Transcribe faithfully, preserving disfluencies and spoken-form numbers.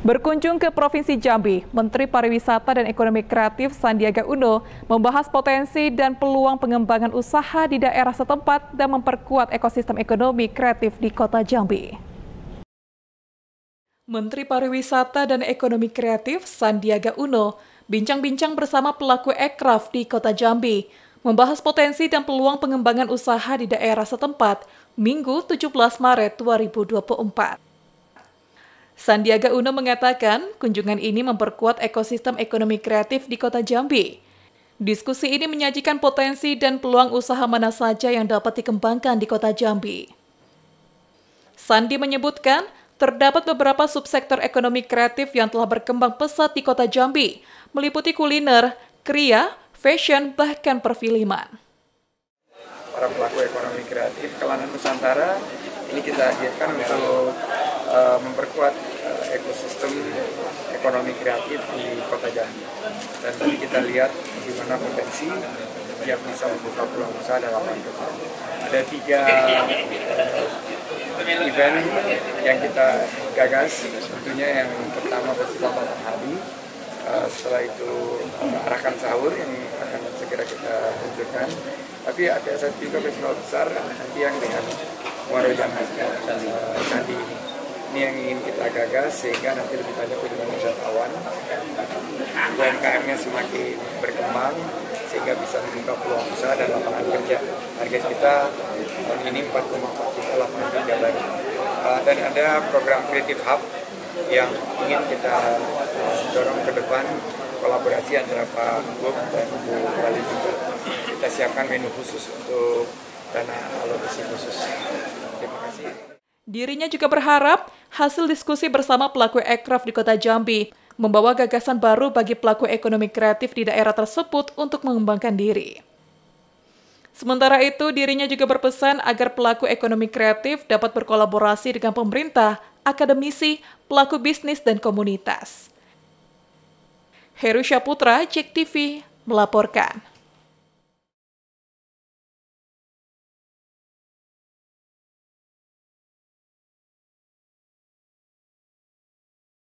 Berkunjung ke Provinsi Jambi, Menteri Pariwisata dan Ekonomi Kreatif Sandiaga Uno membahas potensi dan peluang pengembangan usaha di daerah setempat dan memperkuat ekosistem ekonomi kreatif di Kota Jambi. Menteri Pariwisata dan Ekonomi Kreatif Sandiaga Uno bincang-bincang bersama pelaku ekraf di Kota Jambi, membahas potensi dan peluang pengembangan usaha di daerah setempat, Minggu tujuh belas Maret dua ribu dua puluh empat. Sandiaga Uno mengatakan kunjungan ini memperkuat ekosistem ekonomi kreatif di Kota Jambi. Diskusi ini menyajikan potensi dan peluang usaha mana saja yang dapat dikembangkan di Kota Jambi. Sandi menyebutkan terdapat beberapa subsektor ekonomi kreatif yang telah berkembang pesat di Kota Jambi, meliputi kuliner, kria, fashion, bahkan perfilman. Para pelaku ekonomi kreatif kalangan Nusantara ini kita hadirkan untuk uh, memperkuat uh, ekosistem ekonomi kreatif di Kota Jambi. Dan tadi kita lihat bagaimana potensi yang bisa membuka peluang usaha dalam kerja. Ada tiga uh, event yang kita gagas, tentunya yang pertama Festival Matahari, uh, setelah itu uh, Arakan Sahur yang akan segera kita tunjukkan. Tapi ada satu juga festival besar nanti yang dengan Muaro Jambi dan uh, Candi ini. Ini yang ingin kita gagas sehingga nanti lebih banyak kunjungan wisatawan, U M K M-nya semakin berkembang sehingga bisa membuka peluang usaha dan lapangan kerja. Target kita tahun ini empat koma empat juta lapangan kerja baru. Uh, dan ada program Creative Hub yang ingin kita uh, dorong ke depan, kolaborasi antara Pak Gub dan Bu Wali juga. Kita siapkan menu khusus untuk dana alokasi khusus. Terima kasih. Dirinya juga berharap hasil diskusi bersama pelaku ekraf di Kota Jambi membawa gagasan baru bagi pelaku ekonomi kreatif di daerah tersebut untuk mengembangkan diri. Sementara itu, dirinya juga berpesan agar pelaku ekonomi kreatif dapat berkolaborasi dengan pemerintah, akademisi, pelaku bisnis, dan komunitas. Heru Syaputra, Cek T V, melaporkan.